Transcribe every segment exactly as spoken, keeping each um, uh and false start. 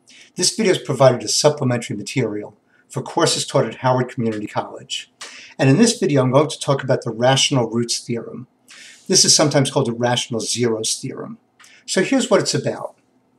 This video is provided as supplementary material for courses taught at Howard Community College. And in this video, I'm going to talk about the rational roots theorem. This is sometimes called the rational zeros theorem. So here's what it's about.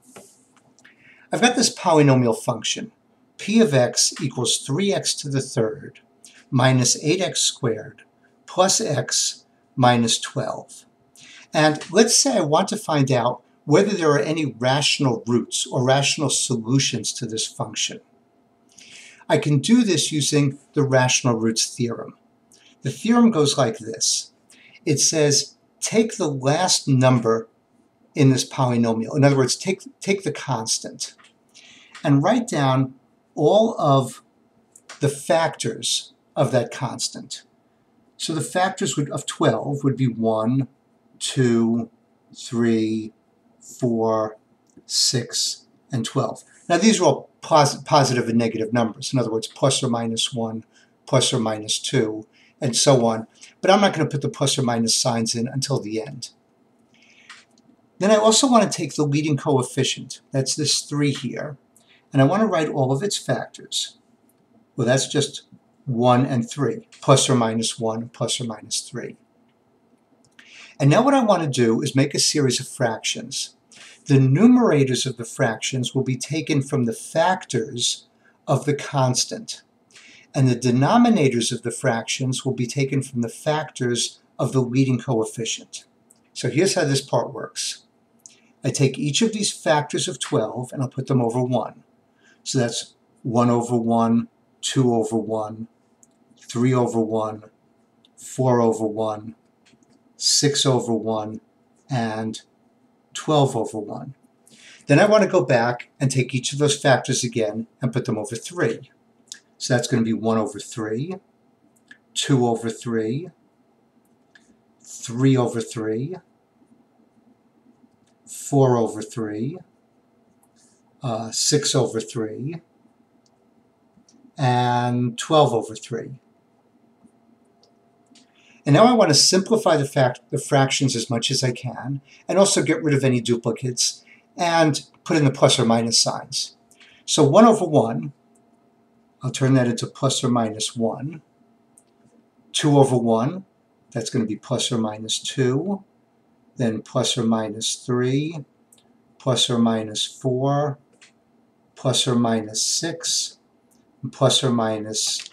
I've got this polynomial function. P of x equals three x to the third minus eight x squared plus x minus twelve. And let's say I want to find out whether there are any rational roots or rational solutions to this function. I can do this using the rational roots theorem. The theorem goes like this. It says take the last number in this polynomial. In other words, take, take the constant and write down all of the factors of that constant. So the factors would, of twelve would be one, two, three, four, six, and twelve. Now these are all pos positive and negative numbers. In other words, plus or minus one, plus or minus two, and so on. But I'm not going to put the plus or minus signs in until the end. Then I also want to take the leading coefficient. That's this three here. And I want to write all of its factors. Well, that's just one and three, plus or minus one, plus or minus three. And now what I want to do is make a series of fractions. The numerators of the fractions will be taken from the factors of the constant. And the denominators of the fractions will be taken from the factors of the leading coefficient. So here's how this part works. I take each of these factors of twelve and I'll put them over one. So that's one over one, two over one, three over one, four over one, six over one, and twelve over one. Then I want to go back and take each of those factors again and put them over three. So that's going to be one over three, two over three, three over three, four over three, uh, six over three, and twelve over three. And now I want to simplify the, fact, the fractions as much as I can, and also get rid of any duplicates, and put in the plus or minus signs. So one over one, I'll turn that into plus or minus one. two over one, that's going to be plus or minus two. Then plus or minus three, plus or minus four, plus or minus six, and plus or minus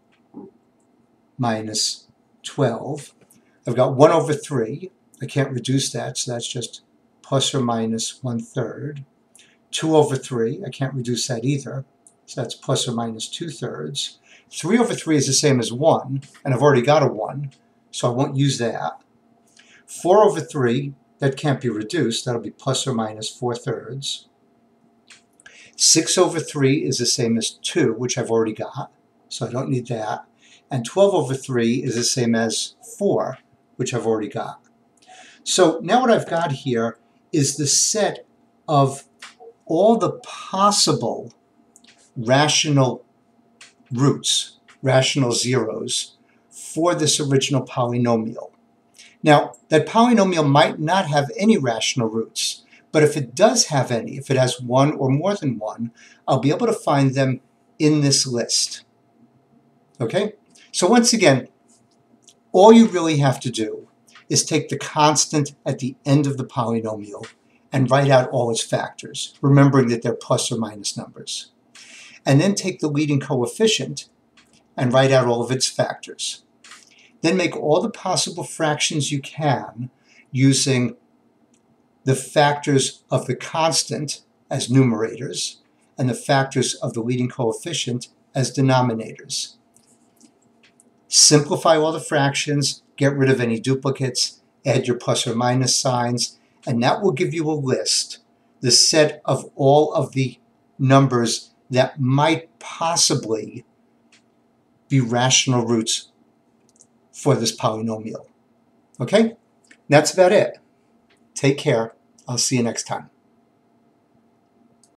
minus twelve. I've got one over three. I can't reduce that, so that's just plus or minus one third. two over three, I can't reduce that either, so that's plus or minus two thirds. three over three is the same as one, and I've already got a one, so I won't use that. four over three, that can't be reduced, that'll be plus or minus four thirds. six over three is the same as two, which I've already got, so I don't need that. And twelve over three is the same as four, which I've already got. So now what I've got here is the set of all the possible rational roots, rational zeros, for this original polynomial. Now, that polynomial might not have any rational roots, but if it does have any, if it has one or more than one, I'll be able to find them in this list. Okay? So once again, all you really have to do is take the constant at the end of the polynomial and write out all its factors, remembering that they're plus or minus numbers. And then take the leading coefficient and write out all of its factors. Then make all the possible fractions you can using the factors of the constant as numerators and the factors of the leading coefficient as denominators. Simplify all the fractions, get rid of any duplicates, add your plus or minus signs, and that will give you a list, the set of all of the numbers that might possibly be rational roots for this polynomial. Okay? That's about it. Take care. I'll see you next time.